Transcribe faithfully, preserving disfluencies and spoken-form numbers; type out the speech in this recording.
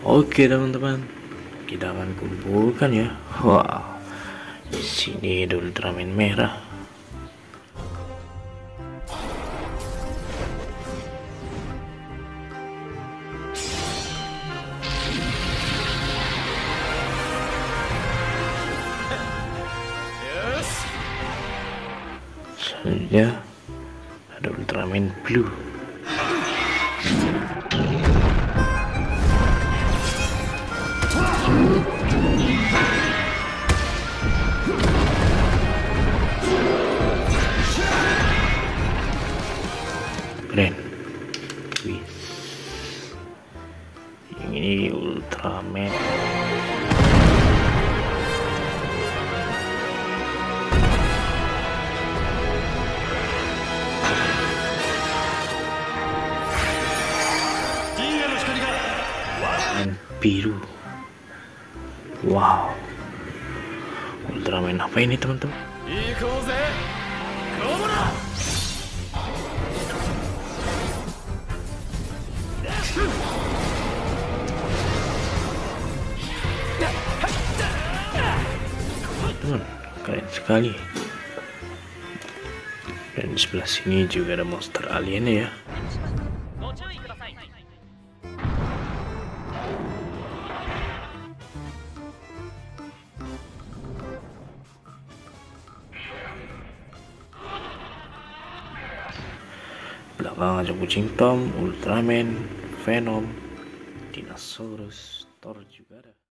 Oke teman-teman, kita akan kumpulkan ya. Wow, di sini ada Ultraman merah. Selanjutnya ada Ultraman blue. Keren. Wih. Yang ini Ultraman biru. Wow, Ultraman apa ini teman-teman? Teman, keren sekali. Dan di sebelah sini juga ada monster alien ya. Belakang ada kucing Tom, Ultraman, Venom, Dinosaurus, Thor juga ada.